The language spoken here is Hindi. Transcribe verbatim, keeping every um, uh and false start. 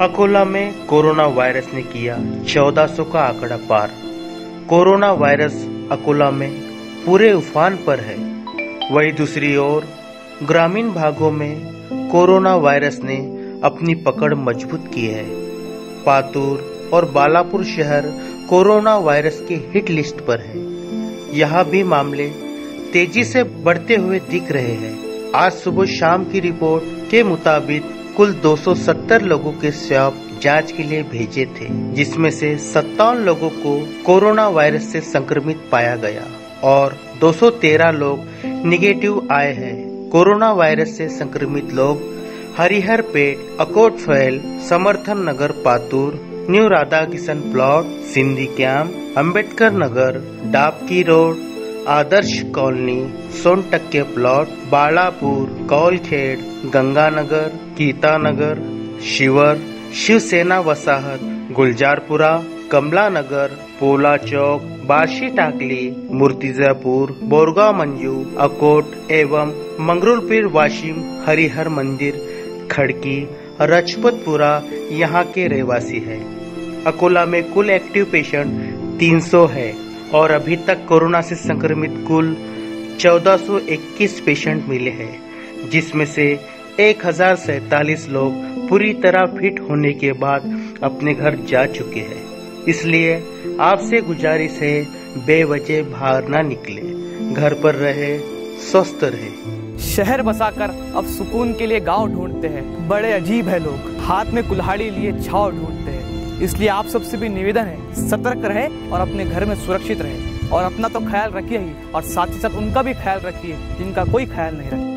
अकोला में कोरोना वायरस ने किया चौदह सौ का आंकड़ा पार। कोरोना वायरस अकोला में पूरे उफान पर है। वहीं दूसरी ओर ग्रामीण भागों में कोरोना वायरस ने अपनी पकड़ मजबूत की है। पातूर और बालापुर शहर कोरोना वायरस की हिट लिस्ट पर है। यहाँ भी मामले तेजी से बढ़ते हुए दिख रहे हैं। आज सुबह शाम की रिपोर्ट के मुताबिक कुल दो सौ सत्तर लोगों के स्वैब जांच के लिए भेजे थे, जिसमें से सत्तावन लोगों को कोरोना वायरस से संक्रमित पाया गया और दो सौ तेरह लोग निगेटिव आए हैं। कोरोना वायरस से संक्रमित लोग हरिहरपेट, Akot Fail, Samarthan Nagar Patur, new Radha Kishan plot, Sindhi camp, Ambedkar Nagar, Dabki road, Adarsh colony, Sontakke plot, Balapur, Kaulkhed, Ganganagar, Geetanagar, Shivar, Shivsena Vasahat, Gulzarpura, कमला नगर, पोला चौक, बार्शी टाकली, मूर्तिजापुर, बोरगांव मंजू, अकोट एवं मंगरुलपीर वाशिम, हरिहर मंदिर, खड़की, रजपतपुरा यहाँ के रहवासी है। अकोला में कुल एक्टिव पेशेंट तीन सौ है और अभी तक कोरोना से संक्रमित कुल चौदह सौ इक्कीस पेशेंट मिले हैं, जिसमें से एक हजार सैतालीस लोग पूरी तरह फिट होने के बाद अपने घर जा चुके हैं। इसलिए आपसे गुजारिश है, बेवजह बाहर ना निकले, घर पर रहे, स्वस्थ रहे। शहर बसाकर अब सुकून के लिए गांव ढूंढते हैं। बड़े अजीब है लोग, हाथ में कुल्हाड़ी लिए छाव ढूंढते हैं। इसलिए आप सबसे भी निवेदन है, सतर्क रहे और अपने घर में सुरक्षित रहे और अपना तो ख्याल रखिए ही और साथ ही साथ उनका भी ख्याल रखिए जिनका कोई ख्याल नहीं रखता।